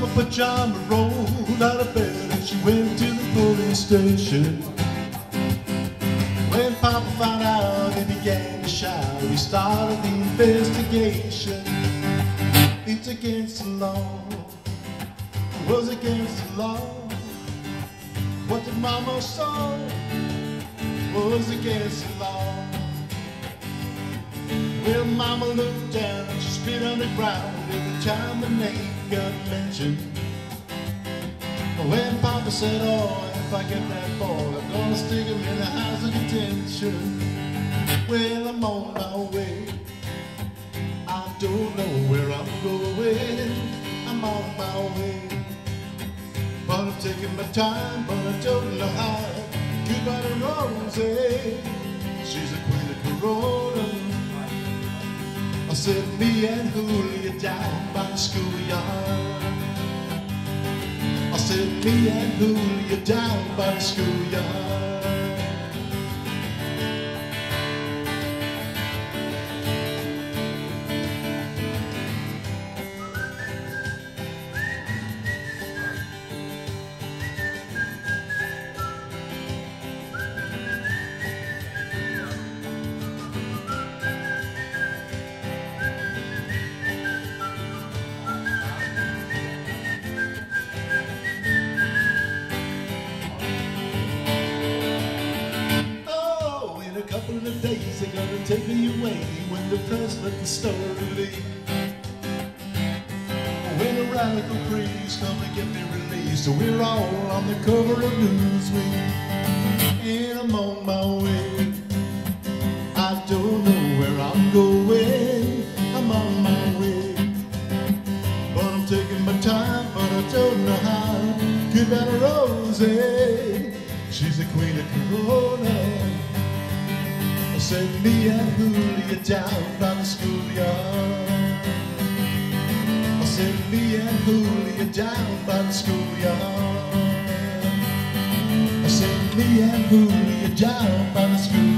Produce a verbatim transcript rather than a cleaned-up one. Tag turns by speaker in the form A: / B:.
A: pajama, rolled out of bed, and she went to the police station. When Papa found out, he began to shout. He started the investigation. It's against the law. It was against the law. What the mama saw was against the law. Well, Mama looked down and she spit on the ground every time the name got mentioned. When Papa said, oh, if I get that boy, I'm gonna stick him in the house of detention. Well, I'm on my way. I don't know where I'm going. I'm on my way. But I'm taking my time, but I don't know how. Goodbye to Rosie, she's a queen of Corona. I said me and Julio down by the schoolyard. I said me and Julio down by the schoolyard. Couple of days they're gonna take me away when the press let the story leak. When a radical breeze come to get me released, so we're all on the cover of Newsweek. And I'm on my way. I don't know where I'm going. I'm on my way. But I'm taking my time, but I don't know how. Goodbye to Rosie, she's the queen of Corona. I said me and Julio down by the schoolyard. I said me and Julio down by the schoolyard. I said me and Julio down by the schoolyard.